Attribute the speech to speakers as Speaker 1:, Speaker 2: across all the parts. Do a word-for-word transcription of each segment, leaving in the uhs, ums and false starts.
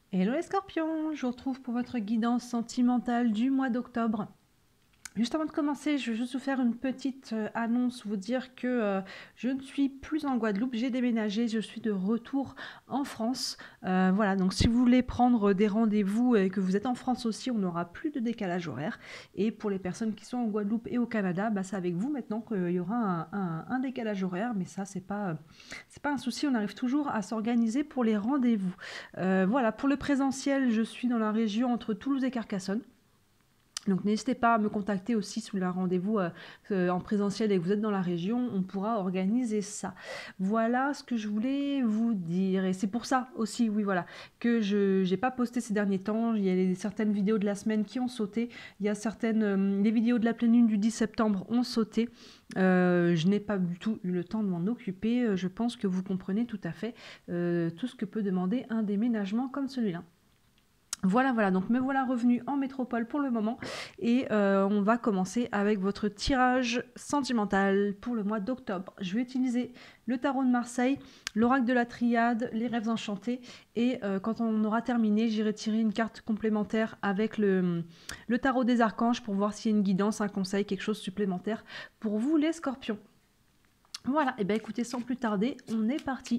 Speaker 1: Hello les scorpions, je vous retrouve pour votre guidance sentimentale du mois d'octobre. Juste avant de commencer, je veux juste vous faire une petite euh, annonce, vous dire que euh, je ne suis plus en Guadeloupe, j'ai déménagé, je suis de retour en France. Euh, voilà, donc si vous voulez prendre des rendez-vous et que vous êtes en France aussi, on n'aura plus de décalage horaire. Et pour les personnes qui sont en Guadeloupe et au Canada, bah, c'est avec vous maintenant qu'il y aura un, un- un décalage horaire, mais ça, c'est pas, euh, c'est pas un souci, on arrive toujours à s'organiser pour les rendez-vous. Euh, voilà, pour le présentiel, je suis dans la région entre Toulouse et Carcassonne. Donc n'hésitez pas à me contacter aussi sous un rendez-vous euh, euh, en présentiel et que vous êtes dans la région, on pourra organiser ça. Voilà ce que je voulais vous dire. Et c'est pour ça aussi, oui voilà, que je n'ai pas posté ces derniers temps. Il y a les, certaines vidéos de la semaine qui ont sauté. Il y a certaines, euh, les vidéos de la pleine lune du dix septembre ont sauté. Euh, je n'ai pas du tout eu le temps de m'en occuper. Je pense que vous comprenez tout à fait euh, tout ce que peut demander un déménagement comme celui-là. Voilà, voilà, donc me voilà revenu en métropole pour le moment et euh, on va commencer avec votre tirage sentimental pour le mois d'octobre. Je vais utiliser le tarot de Marseille, l'oracle de la Triade, les rêves enchantés et euh, quand on aura terminé, j'irai tirer une carte complémentaire avec le, le tarot des archanges pour voir s'il y a une guidance, un conseil, quelque chose supplémentaire pour vous les scorpions. Voilà, et bien écoutez, sans plus tarder, on est parti.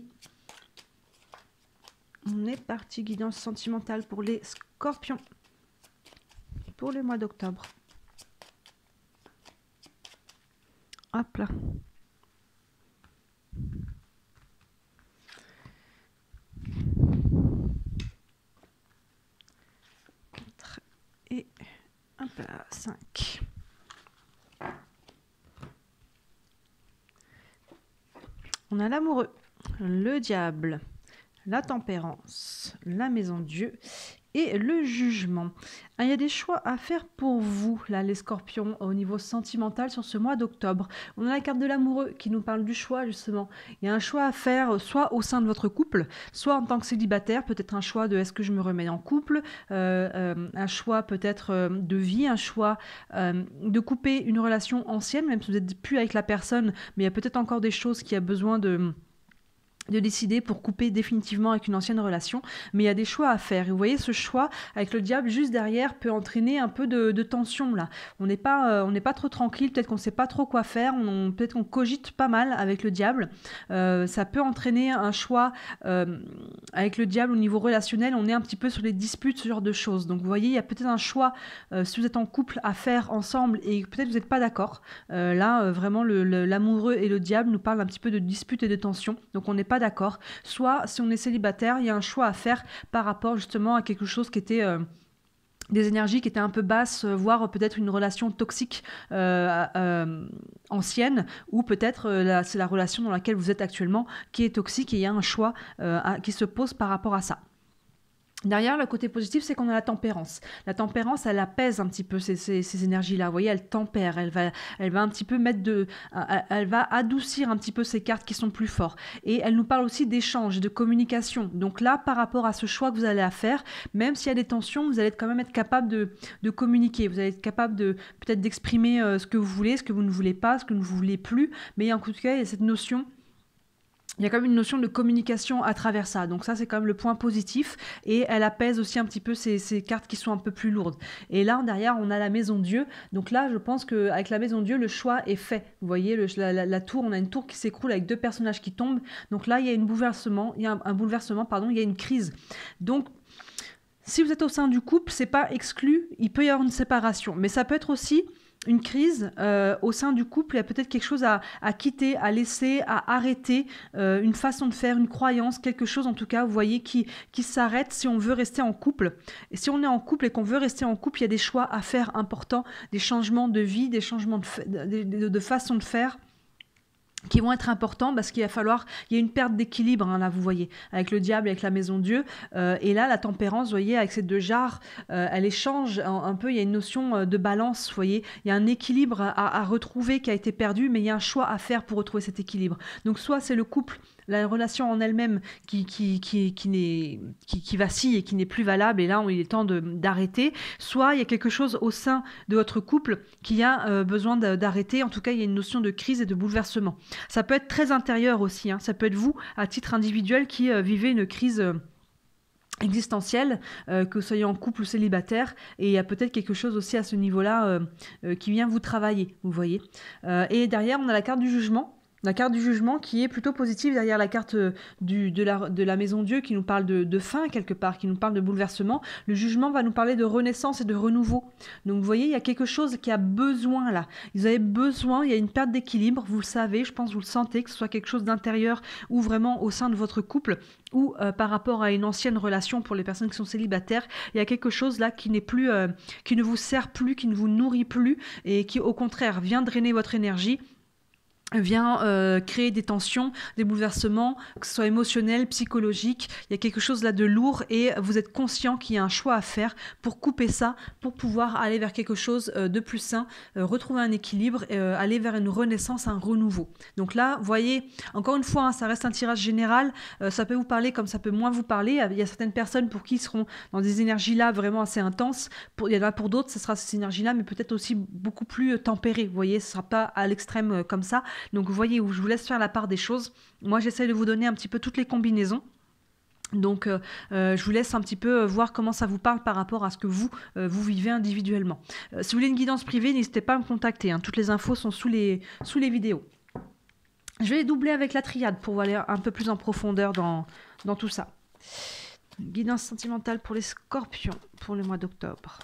Speaker 1: On est parti, guidance sentimentale pour les scorpions pour le mois d'octobre. Hop là. quatre et hop là, cinq. On a l'amoureux, le diable, la tempérance, la maison de Dieu et le jugement. Il y a des choix à faire pour vous, là, les scorpions, au niveau sentimental sur ce mois d'octobre. On a la carte de l'amoureux qui nous parle du choix, justement. Il y a un choix à faire, soit au sein de votre couple, soit en tant que célibataire, peut-être un choix de est-ce que je me remets en couple, euh, euh, un choix peut-être euh, de vie, un choix euh, de couper une relation ancienne, même si vous n'êtes plus avec la personne, mais il y a peut-être encore des choses qui a besoin de... de décider pour couper définitivement avec une ancienne relation, mais il y a des choix à faire. Et vous voyez, ce choix avec le diable juste derrière peut entraîner un peu de, de tension là. On n'est pas, euh, on n'est pas trop tranquille, peut-être qu'on ne sait pas trop quoi faire, on, peut-être qu'on cogite pas mal avec le diable. Euh, ça peut entraîner un choix euh, avec le diable au niveau relationnel, on est un petit peu sur les disputes, ce genre de choses. Donc vous voyez, il y a peut-être un choix, euh, si vous êtes en couple, à faire ensemble et peut-être vous n'êtes pas d'accord. Euh, là, euh, vraiment, le, le, l'amoureux et le diable nous parlent un petit peu de disputes et de tension, donc on n'est pas d'accord. Soit, si on est célibataire, il y a un choix à faire par rapport justement à quelque chose qui était... Euh, des énergies qui étaient un peu basses, voire peut-être une relation toxique euh, euh, ancienne, ou peut-être euh, c'est la relation dans laquelle vous êtes actuellement qui est toxique et il y a un choix euh, à, qui se pose par rapport à ça. Derrière, le côté positif, c'est qu'on a la tempérance. La tempérance, elle apaise un petit peu ces, ces, ces énergies-là. Vous voyez, elle tempère, elle va, elle va un petit peu mettre de... Elle va adoucir un petit peu ces cartes qui sont plus fortes. Et elle nous parle aussi d'échange, de communication. Donc là, par rapport à ce choix que vous allez à faire, même s'il y a des tensions, vous allez quand même être capable de, de communiquer. Vous allez être capable de peut-être d'exprimer euh, ce que vous voulez, ce que vous ne voulez pas, ce que vous ne voulez plus. Mais en tout cas, il y a cette notion... Il y a quand même une notion de communication à travers ça. Donc ça, c'est quand même le point positif. Et elle apaise aussi un petit peu ces, ces cartes qui sont un peu plus lourdes. Et là, derrière, on a la maison Dieu. Donc là, je pense qu'avec la maison Dieu, le choix est fait. Vous voyez, le, la, la, la tour, on a une tour qui s'écroule avec deux personnages qui tombent. Donc là, il y a, une bouleversement, il y a un, un bouleversement, pardon, il y a une crise. Donc, si vous êtes au sein du couple, c'est pas exclu. Il peut y avoir une séparation. Mais ça peut être aussi... une crise euh, au sein du couple, il y a peut-être quelque chose à, à quitter, à laisser, à arrêter, euh, une façon de faire, une croyance, quelque chose en tout cas, vous voyez, qui, qui s'arrête si on veut rester en couple. Et si on est en couple et qu'on veut rester en couple, il y a des choix à faire importants, des changements de vie, des changements de, de, de, de façon de faire qui vont être importants parce qu'il va falloir, il y a une perte d'équilibre hein, là vous voyez, avec le diable, avec la maison Dieu, euh, et là la tempérance, vous voyez, avec ces deux jarres, euh, elle échange un, un peu, il y a une notion de balance, vous voyez, il y a un équilibre à, à retrouver qui a été perdu, mais il y a un choix à faire pour retrouver cet équilibre. Donc soit c'est le couple, la relation en elle-même qui, qui, qui, qui, n'est, qui, qui vacille et qui n'est plus valable, et là il est temps de, d'arrêter, soit il y a quelque chose au sein de votre couple qui a euh, besoin de, d'arrêter, en tout cas il y a une notion de crise et de bouleversement. Ça peut être très intérieur aussi, hein. Ça peut être vous, à titre individuel, qui euh, vivez une crise... Euh, existentielle, euh, que vous soyez en couple ou célibataire, et il y a peut-être quelque chose aussi à ce niveau-là euh, euh, qui vient vous travailler, vous voyez. Euh, et derrière, on a la carte du jugement. La carte du jugement qui est plutôt positive derrière la carte du, de, la, de la maison Dieu qui nous parle de, de fin quelque part, qui nous parle de bouleversement. Le jugement va nous parler de renaissance et de renouveau. Donc vous voyez, il y a quelque chose qui a besoin là. Vous avez besoin, il y a une perte d'équilibre, vous le savez, je pense que vous le sentez, que ce soit quelque chose d'intérieur ou vraiment au sein de votre couple ou euh, par rapport à une ancienne relation pour les personnes qui sont célibataires. Il y a quelque chose là qui n'est plus, euh, qui ne vous sert plus, qui ne vous nourrit plus et qui au contraire vient drainer votre énergie, vient euh, créer des tensions, des bouleversements, que ce soit émotionnel, psychologique. Il y a quelque chose là de lourd et vous êtes conscient qu'il y a un choix à faire pour couper ça, pour pouvoir aller vers quelque chose euh, de plus sain, euh, retrouver un équilibre, euh, aller vers une renaissance, un renouveau. Donc là, vous voyez, encore une fois, hein, ça reste un tirage général, euh, ça peut vous parler comme ça peut moins vous parler. Il y a certaines personnes pour qui ils seront dans des énergies là vraiment assez intenses. Pour, il y en a pour d'autres, ce sera ces énergies là, mais peut-être aussi beaucoup plus euh, tempérées. Vous voyez, ce ne sera pas à l'extrême euh, comme ça. Donc vous voyez où je vous laisse faire la part des choses. Moi j'essaie de vous donner un petit peu toutes les combinaisons. Donc euh, euh, je vous laisse un petit peu voir comment ça vous parle par rapport à ce que vous, euh, vous vivez individuellement. Euh, si vous voulez une guidance privée, n'hésitez pas à me contacter. Hein. Toutes les infos sont sous les, sous les vidéos. Je vais doubler avec la triade pour aller un peu plus en profondeur dans, dans tout ça. Guidance sentimentale pour les scorpions pour le mois d'octobre.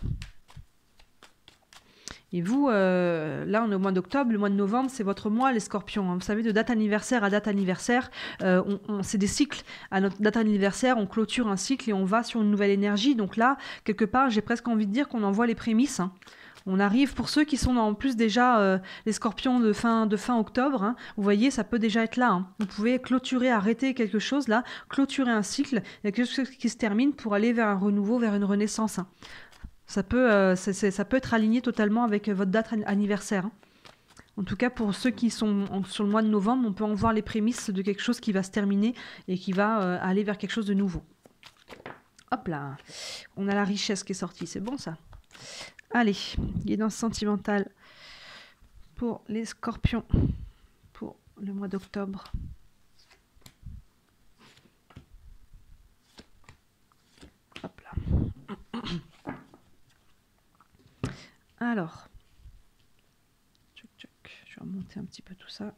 Speaker 1: Et vous, euh, là, on est au mois d'octobre, le mois de novembre, c'est votre mois, les scorpions. Hein. Vous savez, de date anniversaire à date anniversaire, euh, on, on, c'est des cycles. À notre date anniversaire, on clôture un cycle et on va sur une nouvelle énergie. Donc là, quelque part, j'ai presque envie de dire qu'on envoie les prémices. Hein. On arrive, pour ceux qui sont en plus déjà euh, les scorpions de fin, de fin octobre, hein, vous voyez, ça peut déjà être là. Hein. Vous pouvez clôturer, arrêter quelque chose là, clôturer un cycle, il y a quelque chose qui se termine pour aller vers un renouveau, vers une renaissance. Hein. Ça peut, euh, c'est, c'est, ça peut être aligné totalement avec votre date anniversaire. Hein. En tout cas, pour ceux qui sont en, sur le mois de novembre, on peut en voir les prémices de quelque chose qui va se terminer et qui va euh, aller vers quelque chose de nouveau. Hop là, on a la richesse qui est sortie, c'est bon ça. Allez, guidance sentimentale pour les scorpions pour le mois d'octobre. Hop là. Alors, tchouk, tchouk, je vais remonter un petit peu tout ça.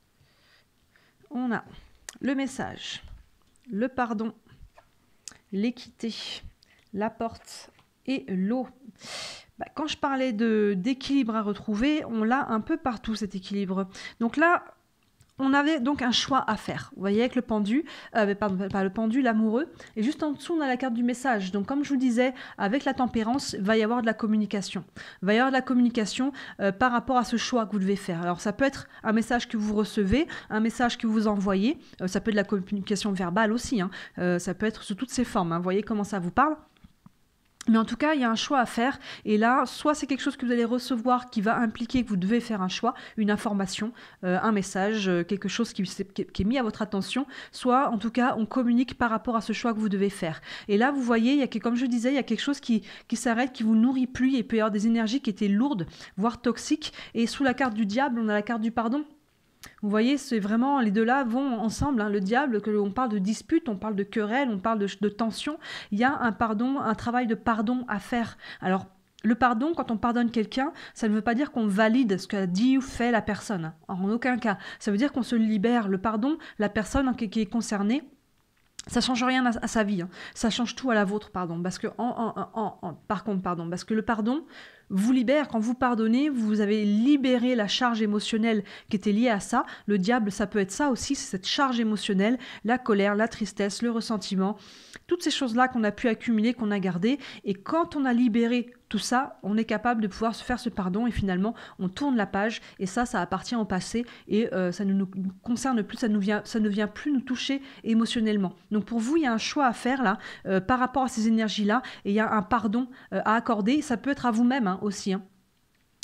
Speaker 1: On a le message, le pardon, l'équité, la porte et l'eau. Bah, quand je parlais de, d'équilibre à retrouver, on l'a un peu partout cet équilibre. Donc là, on avait donc un choix à faire. Vous voyez avec le pendu, euh, pardon, pas le pendu, l'amoureux. Et juste en dessous, on a la carte du message. Donc comme je vous disais, avec la tempérance, il va y avoir de la communication. Il va y avoir de la communication euh, par rapport à ce choix que vous devez faire. Alors ça peut être un message que vous recevez, un message que vous envoyez. Euh, ça peut être de la communication verbale aussi. Hein. Euh, ça peut être sous toutes ces formes. Hein. Vous voyez comment ça vous parle ? Mais en tout cas, il y a un choix à faire. Et là, soit c'est quelque chose que vous allez recevoir qui va impliquer que vous devez faire un choix, une information, euh, un message, euh, quelque chose qui, qui est mis à votre attention. Soit, en tout cas, on communique par rapport à ce choix que vous devez faire. Et là, vous voyez, il y a, comme je disais, il y a quelque chose qui, qui s'arrête, qui vous nourrit plus. Il peut y avoir des énergies qui étaient lourdes, voire toxiques. Et sous la carte du diable, on a la carte du pardon. Vous voyez, c'est vraiment, les deux-là vont ensemble. Hein. Le diable, que on parle de dispute, on parle de querelle, on parle de, de tension. Il y a un pardon, un travail de pardon à faire. Alors, le pardon, quand on pardonne quelqu'un, ça ne veut pas dire qu'on valide ce qu'a dit ou fait la personne. En aucun cas. Ça veut dire qu'on se libère. Le pardon, la personne qui, qui est concernée, ça change rien à, à sa vie. Hein. Ça change tout à la vôtre, pardon. Parce que, en, en, en, en, par contre, pardon, parce que le pardon vous libère. Quand vous pardonnez, vous avez libéré la charge émotionnelle qui était liée à ça. Le diable, ça peut être ça aussi, c'est cette charge émotionnelle, la colère, la tristesse, le ressentiment, toutes ces choses-là qu'on a pu accumuler, qu'on a gardées. Et quand on a libéré tout ça, on est capable de pouvoir se faire ce pardon et finalement, on tourne la page et ça, ça appartient au passé et euh, ça ne nous concerne plus, ça, nous vient, ça ne vient plus nous toucher émotionnellement. Donc pour vous, il y a un choix à faire là euh, par rapport à ces énergies-là et il y a un pardon euh, à accorder. Ça peut être à vous-même hein, aussi. Hein.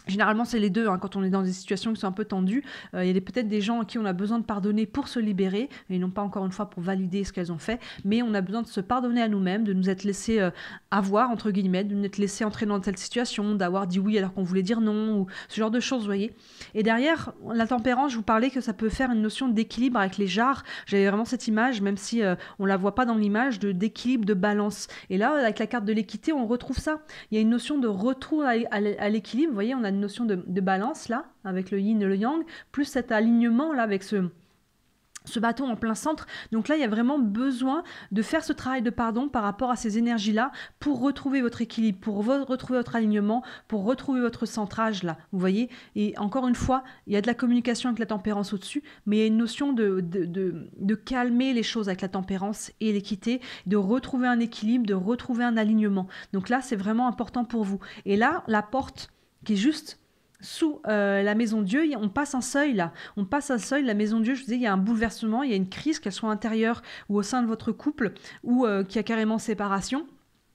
Speaker 1: Généralement, c'est les deux, hein, quand on est dans des situations qui sont un peu tendues. Euh, il y a peut-être des gens à qui on a besoin de pardonner pour se libérer, et non pas encore une fois pour valider ce qu'elles ont fait, mais on a besoin de se pardonner à nous-mêmes, de nous être laissé euh, avoir, entre guillemets, de nous être laissé entrer dans telle situation, d'avoir dit oui alors qu'on voulait dire non, ou ce genre de choses, vous voyez. Et derrière, la tempérance, je vous parlais que ça peut faire une notion d'équilibre avec les jarres. J'avais vraiment cette image, même si euh, on la voit pas dans l'image, de d'équilibre, de balance. Et là, avec la carte de l'équité, on retrouve ça. Il y a une notion de retour à, à, à l'équilibre, vous voyez, on a une notion de, de balance là, avec le yin et le yang, plus cet alignement là avec ce, ce bâton en plein centre. Donc là, il y a vraiment besoin de faire ce travail de pardon par rapport à ces énergies-là pour retrouver votre équilibre, pour vo- retrouver votre alignement, pour retrouver votre centrage là, vous voyez. Et encore une fois, il y a de la communication avec la tempérance au-dessus, mais il y a une notion de, de, de, de calmer les choses avec la tempérance et l'équité, de retrouver un équilibre, de retrouver un alignement. Donc là, c'est vraiment important pour vous. Et là, la porte qui est juste sous euh, la maison Dieu, on passe un seuil là, on passe un seuil, la maison Dieu, je vous disais, il y a un bouleversement, il y a une crise, qu'elle soit intérieure ou au sein de votre couple, ou euh, qu'il y a carrément séparation.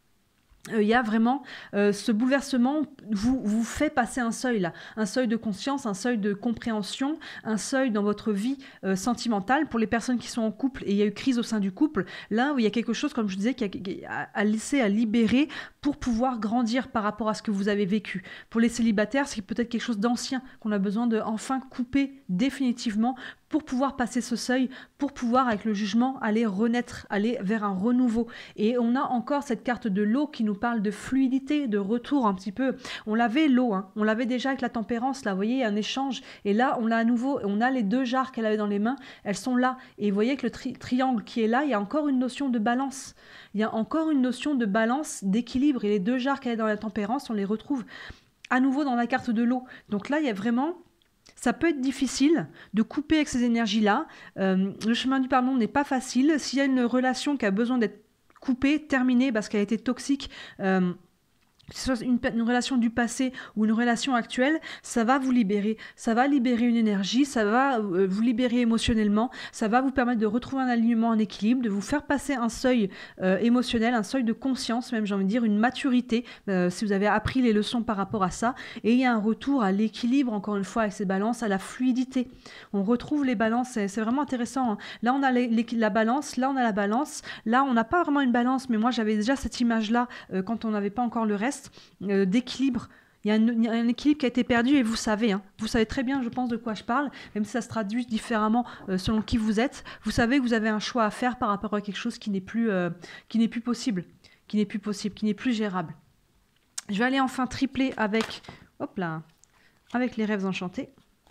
Speaker 1: Il euh, y a vraiment euh, ce bouleversement vous, vous fait passer un seuil là, un seuil de conscience, un seuil de compréhension, un seuil dans votre vie euh, sentimentale. Pour les personnes qui sont en couple et il y a eu crise au sein du couple, là où il y a quelque chose, comme je disais, qui a, qui a, à laisser, à libérer pour pouvoir grandir par rapport à ce que vous avez vécu. Pour les célibataires, c'est peut-être quelque chose d'ancien qu'on a besoin de enfin couper définitivement pour pouvoir passer ce seuil, pour pouvoir, avec le jugement, aller renaître, aller vers un renouveau. Et on a encore cette carte de l'eau qui nous parle de fluidité, de retour un petit peu. On l'avait l'eau, hein. On l'avait déjà avec la tempérance, là, vous voyez, un échange. Et là, on l'a à nouveau, on a les deux jarres qu'elle avait dans les mains, elles sont là. Et vous voyez que le tri- triangle qui est là, il y a encore une notion de balance. Il y a encore une notion de balance, d'équilibre. Et les deux jarres qu'elle a dans la tempérance, on les retrouve à nouveau dans la carte de l'eau. Donc là, il y a vraiment... Ça peut être difficile de couper avec ces énergies-là. Euh, le chemin du pardon n'est pas facile. S'il y a une relation qui a besoin d'être coupée, terminée parce qu'elle a été toxique, euh, que ce soit une, une relation du passé ou une relation actuelle, ça va vous libérer. Ça va libérer une énergie, ça va euh, vous libérer émotionnellement, ça va vous permettre de retrouver un alignement, un équilibre, de vous faire passer un seuil euh, émotionnel, un seuil de conscience, même j'ai envie de dire, une maturité, euh, si vous avez appris les leçons par rapport à ça. Et il y a un retour à l'équilibre, encore une fois, avec ces balances, à la fluidité. On retrouve les balances, c'est, c'est vraiment intéressant. Hein. Là, on a les, les, la balance, là, on a la balance. Là, on n'a pas vraiment une balance, mais moi, j'avais déjà cette image-là euh, quand on n'avait pas encore le reste. Euh, d'équilibre. Il y, a un, il y a un équilibre qui a été perdu et vous savez, hein, vous savez très bien, je pense, de quoi je parle, même si ça se traduit différemment euh, selon qui vous êtes. Vous savez que vous avez un choix à faire par rapport à quelque chose qui n'est plus, euh, qui n'est plus possible, qui n'est plus possible, qui n'est plus gérable. Je vais aller enfin tripler avec, hop là, avec les rêves enchantés.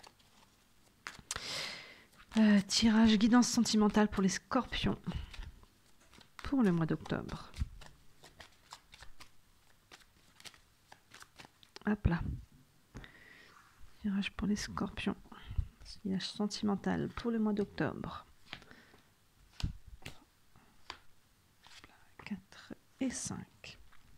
Speaker 1: Euh, tirage guidance sentimentale pour les scorpions pour le mois d'octobre. Hop là. Tirage pour les scorpions. Tirage sentimental pour le mois d'octobre. quatre et cinq.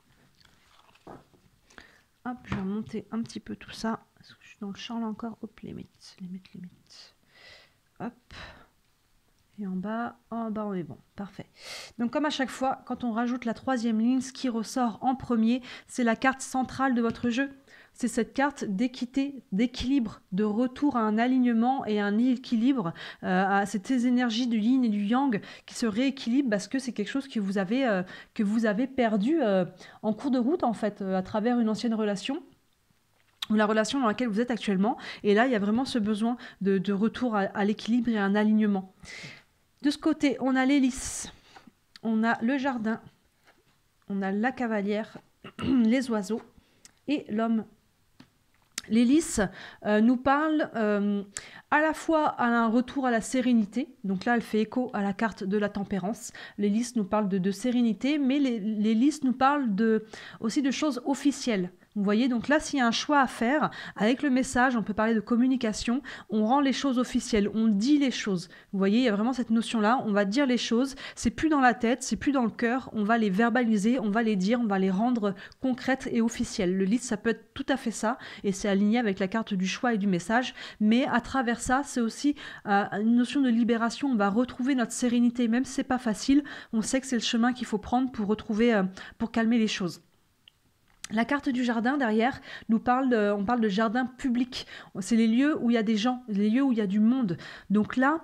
Speaker 1: Hop, je vais remonter un petit peu tout ça. Parce que je suis dans le champ là encore. Hop, limite, limite, limite. Hop. Et en bas, en bas on est bon, parfait. Donc comme à chaque fois, quand on rajoute la troisième ligne, ce qui ressort en premier, c'est la carte centrale de votre jeu. C'est cette carte d'équité, d'équilibre, de retour à un alignement et un équilibre, euh, à ces énergies du yin et du yang qui se rééquilibrent parce que c'est quelque chose que vous avez, euh, que vous avez perdu euh, en cours de route en fait, euh, à travers une ancienne relation ou la relation dans laquelle vous êtes actuellement. Et là, il y a vraiment ce besoin de, de retour à, à l'équilibre et à un alignement. De ce côté, on a l'hélice, on a le jardin, on a la cavalière, les oiseaux et l'homme. L'hélice euh, nous parle euh, à la fois à un retour à la sérénité, donc là elle fait écho à la carte de la tempérance. L'hélice nous parle de, de sérénité, mais l'hélice nous parle de, aussi de choses officielles. Vous voyez, donc là, s'il y a un choix à faire, avec le message, on peut parler de communication, on rend les choses officielles, on dit les choses. Vous voyez, il y a vraiment cette notion-là, on va dire les choses, c'est plus dans la tête, c'est plus dans le cœur, on va les verbaliser, on va les dire, on va les rendre concrètes et officielles. Le lead, ça peut être tout à fait ça, et c'est aligné avec la carte du choix et du message, mais à travers ça, c'est aussi euh, une notion de libération, on va retrouver notre sérénité, même si c'est pas facile, on sait que c'est le chemin qu'il faut prendre pour retrouver, euh, pour calmer les choses. La carte du jardin derrière nous parle, de, on parle de jardin public. C'est les lieux où il y a des gens, les lieux où il y a du monde. Donc là,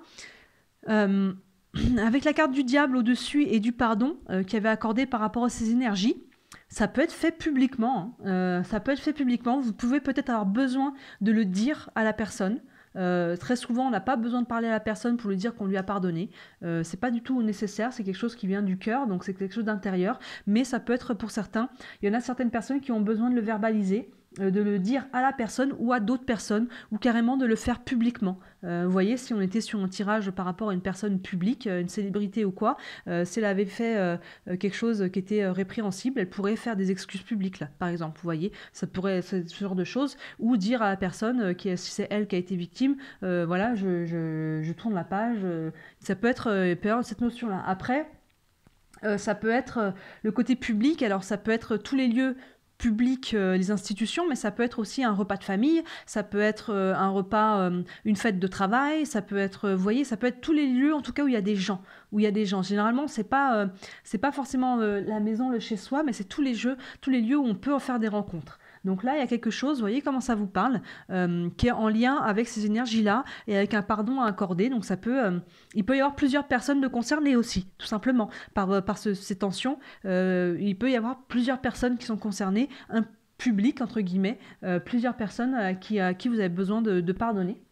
Speaker 1: euh, avec la carte du diable au-dessus et du pardon euh, qu'il avait accordé par rapport à ces énergies, ça peut être fait publiquement. Hein. Euh, ça peut être fait publiquement. Vous pouvez peut-être avoir besoin de le dire à la personne. Euh, très souvent, on n'a pas besoin de parler à la personne pour lui dire qu'on lui a pardonné. Euh, c'est pas du tout nécessaire, c'est quelque chose qui vient du cœur, donc c'est quelque chose d'intérieur. Mais ça peut être pour certains. Il y en a certaines personnes qui ont besoin de le verbaliser, euh, de le dire à la personne ou à d'autres personnes, ou carrément de le faire publiquement. Euh, vous voyez, si on était sur un tirage par rapport à une personne publique, une célébrité ou quoi, euh, si elle avait fait euh, quelque chose qui était euh, répréhensible, elle pourrait faire des excuses publiques, là, par exemple. Vous voyez, ça pourrait, ce genre de choses, ou dire à la personne, euh, qui, si c'est elle qui a été victime, euh, voilà, je, je, je tourne la page. Euh, ça peut être, euh, peut avoir cette notion-là. Après, euh, ça peut être euh, le côté public, alors ça peut être tous les lieux public, euh, les institutions, mais ça peut être aussi un repas de famille, ça peut être euh, un repas, euh, une fête de travail, ça peut être, euh, vous voyez, ça peut être tous les lieux, en tout cas où il y a des gens, où il y a des gens. Généralement, c'est pas, euh, c'est pas forcément euh, la maison, le chez soi, mais c'est tous les jeux, tous les lieux où on peut faire des rencontres. Donc là, il y a quelque chose, vous voyez comment ça vous parle, euh, qui est en lien avec ces énergies-là et avec un pardon à accorder. Donc ça peut, euh, il peut y avoir plusieurs personnes de concernées aussi, tout simplement, par, par ce, ces tensions. Euh, il peut y avoir plusieurs personnes qui sont concernées, un public, entre guillemets, euh, plusieurs personnes à qui, à qui vous avez besoin de, de pardonner.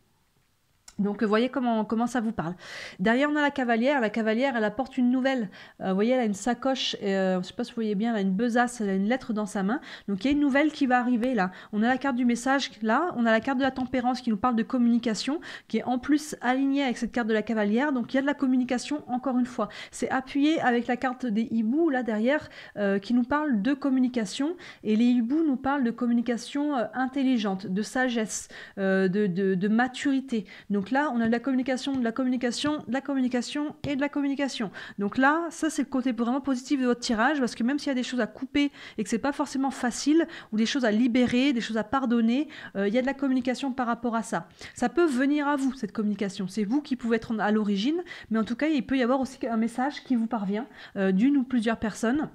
Speaker 1: Donc, vous voyez comment, comment ça vous parle. Derrière, on a la cavalière. La cavalière, elle apporte une nouvelle. Euh, vous voyez, elle a une sacoche. Euh, je ne sais pas si vous voyez bien, elle a une besace, elle a une lettre dans sa main. Donc, il y a une nouvelle qui va arriver là. On a la carte du message là. On a la carte de la tempérance qui nous parle de communication, qui est en plus alignée avec cette carte de la cavalière. Donc, il y a de la communication, encore une fois. C'est appuyé avec la carte des hiboux là derrière, euh, qui nous parle de communication. Et les hiboux nous parlent de communication euh, intelligente, de sagesse, euh, de, de, de maturité. Donc, là, on a de la communication, de la communication, de la communication et de la communication. Donc là, ça, c'est le côté vraiment positif de votre tirage, parce que même s'il y a des choses à couper et que c'est pas forcément facile, ou des choses à libérer, des choses à pardonner, euh, il y a de la communication par rapport à ça. Ça peut venir à vous, cette communication. C'est vous qui pouvez être à l'origine, mais en tout cas, il peut y avoir aussi un message qui vous parvient euh, d'une ou plusieurs personnes.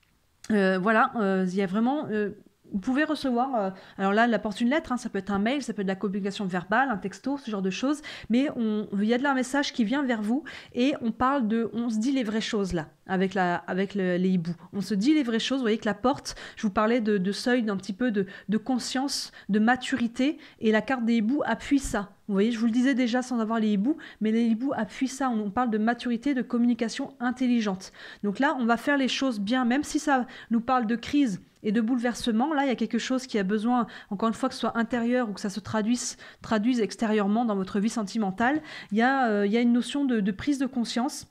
Speaker 1: Euh, voilà, euh, il y a vraiment... Euh, Vous pouvez recevoir, euh, alors là, elle apporte une lettre, hein, ça peut être un mail, ça peut être de la communication verbale, un texto, ce genre de choses, mais on, il y a de là un message qui vient vers vous et on parle de, on se dit les vraies choses là, avec, la, avec le, les hiboux. On se dit les vraies choses, vous voyez que la porte, je vous parlais de, de seuil, d'un petit peu de, de conscience, de maturité, et la carte des hiboux appuie ça. Vous voyez, je vous le disais déjà sans avoir les hiboux, mais les hiboux appuient ça. On, on parle de maturité, de communication intelligente. Donc là, on va faire les choses bien, même si ça nous parle de crise et de bouleversement. Là, il y a quelque chose qui a besoin, encore une fois, que ce soit intérieur ou que ça se traduise, traduise extérieurement dans votre vie sentimentale. Il y a, euh, il y a une notion de, de prise de conscience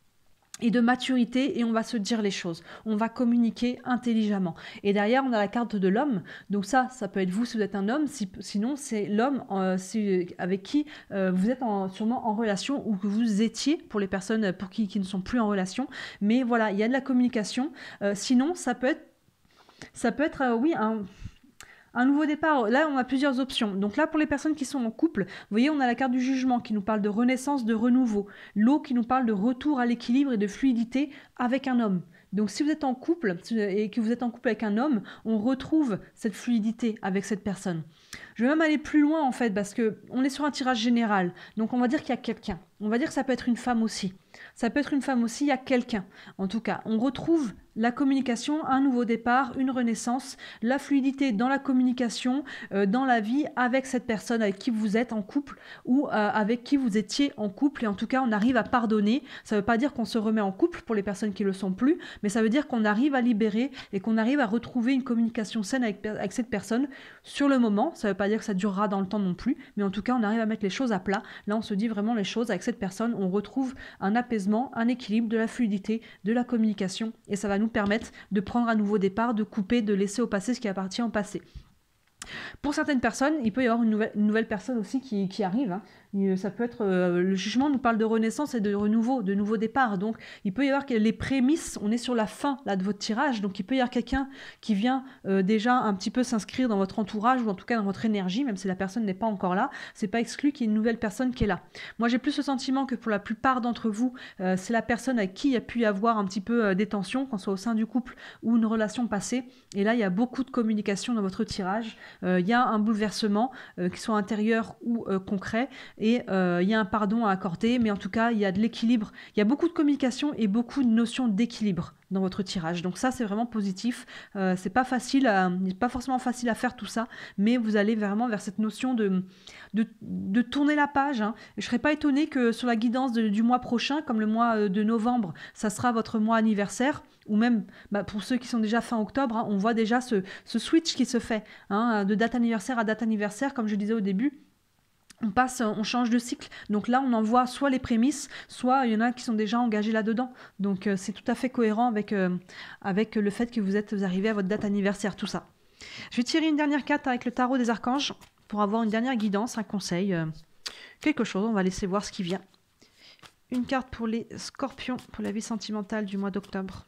Speaker 1: et de maturité, et on va se dire les choses. On va communiquer intelligemment. Et derrière, on a la carte de l'homme. Donc ça, ça peut être vous si vous êtes un homme. Si, sinon, c'est l'homme euh, si, avec qui euh, vous êtes en, sûrement en relation, ou que vous étiez, pour les personnes pour qui, qui ne sont plus en relation. Mais voilà, il y a de la communication. Euh, sinon, ça peut être, ça peut être euh, oui, un... Un nouveau départ, là on a plusieurs options. Donc là pour les personnes qui sont en couple, vous voyez on a la carte du jugement qui nous parle de renaissance, de renouveau. L'eau qui nous parle de retour à l'équilibre et de fluidité avec un homme. Donc si vous êtes en couple et que vous êtes en couple avec un homme, on retrouve cette fluidité avec cette personne. Je vais même aller plus loin en fait parce qu'on est sur un tirage général. Donc on va dire qu'il y a quelqu'un. On va dire que ça peut être une femme aussi. Ça peut être une femme aussi, il y a quelqu'un. En tout cas, on retrouve la communication, un nouveau départ, une renaissance, la fluidité dans la communication, euh, dans la vie avec cette personne avec qui vous êtes en couple ou euh, avec qui vous étiez en couple. Et en tout cas, on arrive à pardonner. Ça ne veut pas dire qu'on se remet en couple pour les personnes qui ne le sont plus, mais ça veut dire qu'on arrive à libérer et qu'on arrive à retrouver une communication saine avec, avec cette personne sur le moment. Ça ne veut pas dire que ça durera dans le temps non plus, mais en tout cas, on arrive à mettre les choses à plat. Là, on se dit vraiment les choses avec cette personne. On retrouve un apaisement, un équilibre, de la fluidité, de la communication, et ça va nous permettre de prendre un nouveau départ, de couper, de laisser au passé ce qui appartient au passé. Pour certaines personnes, il peut y avoir une nouvelle, une nouvelle personne aussi qui, qui arrive. Hein. Il- Ça peut être euh, le jugement nous parle de renaissance et de renouveau, de nouveau départ. Donc, il peut y avoir que les prémices. On est sur la fin là de votre tirage, donc il peut y avoir quelqu'un qui vient euh, déjà un petit peu s'inscrire dans votre entourage ou en tout cas dans votre énergie, même si la personne n'est pas encore là. C'est pas exclu qu'il y ait une nouvelle personne qui est là. Moi, j'ai plus le sentiment que pour la plupart d'entre vous, euh, c'est la personne avec qui il y a pu y avoir un petit peu euh, des tensions, qu'on soit au sein du couple ou une relation passée. Et là, il y a beaucoup de communication dans votre tirage. Euh, il y a un bouleversement, euh, qui soit intérieur ou euh, concret, et euh, il y a un pardon à accorder, mais en tout cas, il y a de l'équilibre. Il y a beaucoup de communication et beaucoup de notions d'équilibre dans votre tirage. Donc ça, c'est vraiment positif. Euh, c'est pas facile, à- pas forcément facile à faire tout ça, mais vous allez vraiment vers cette notion de, de, de tourner la page. Hein. Je serais pas étonnée que sur la guidance de- du mois prochain, comme le mois euh, de novembre, ça sera votre mois anniversaire, ou même bah, pour ceux qui sont déjà fin octobre, hein, on voit déjà ce, ce switch qui se fait, hein, de date anniversaire à date anniversaire, comme je disais au début. On passe, on change de cycle. Donc là, on en voit soit les prémices, soit il y en a qui sont déjà engagés là-dedans. Donc euh, c'est tout à fait cohérent avec, euh, avec le fait que vous êtes vous arrivez à votre date anniversaire, tout ça. Je vais tirer une dernière carte avec le tarot des archanges pour avoir une dernière guidance, un conseil, euh, quelque chose. On va laisser voir ce qui vient. Une carte pour les scorpions, pour la vie sentimentale du mois d'octobre.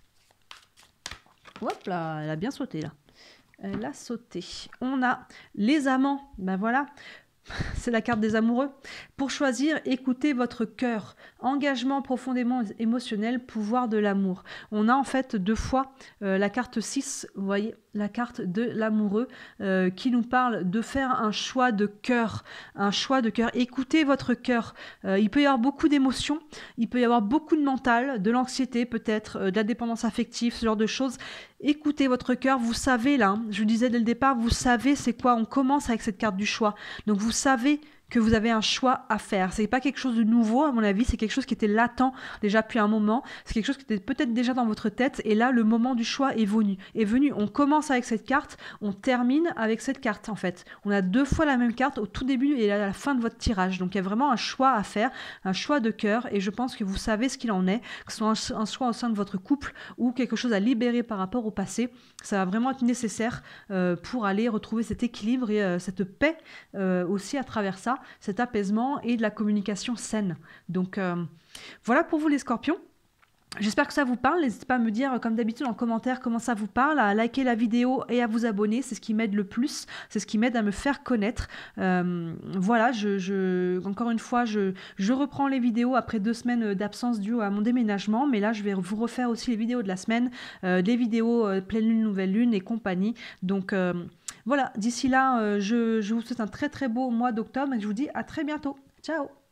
Speaker 1: Hop là, elle a bien sauté là. Elle a sauté. On a les amants. Ben voilà. C'est la carte des amoureux. Pour choisir, écoutez votre cœur. Engagement profondément émotionnel, pouvoir de l'amour. On a en fait deux fois euh, la carte six, vous voyez, la carte de l'amoureux euh, qui nous parle de faire un choix de cœur. Un choix de cœur. Écoutez votre cœur. Euh, il peut y avoir beaucoup d'émotions, il peut y avoir beaucoup de mental, de l'anxiété peut-être, euh, de la dépendance affective, ce genre de choses. Écoutez votre cœur, vous savez là, hein, je vous disais dès le départ, vous savez c'est quoi, on commence avec cette carte du choix. Donc vous savez que vous avez un choix à faire. C'est pas quelque chose de nouveau, à mon avis, c'est quelque chose qui était latent déjà depuis un moment, c'est quelque chose qui était peut-être déjà dans votre tête, et là, le moment du choix est venu. Est venu. On commence avec cette carte, on termine avec cette carte, en fait. On a deux fois la même carte au tout début et à la fin de votre tirage. Donc, il y a vraiment un choix à faire, un choix de cœur, et je pense que vous savez ce qu'il en est, que ce soit un, un choix au sein de votre couple ou quelque chose à libérer par rapport au passé. Ça va vraiment être nécessaire euh, pour aller retrouver cet équilibre et euh, cette paix euh, aussi à travers ça, cet apaisement et de la communication saine. Donc euh, voilà pour vous les scorpions. J'espère que ça vous parle. N'hésitez pas à me dire, comme d'habitude, en commentaire comment ça vous parle, à liker la vidéo et à vous abonner. C'est ce qui m'aide le plus. C'est ce qui m'aide à me faire connaître. Euh, voilà, je, je, encore une fois, je, je reprends les vidéos après deux semaines d'absence due à mon déménagement. Mais là, je vais vous refaire aussi les vidéos de la semaine, euh, les vidéos euh, pleine lune, nouvelle lune et compagnie. Donc euh, voilà, d'ici là, euh, je, je vous souhaite un très très beau mois d'octobre et je vous dis à très bientôt. Ciao!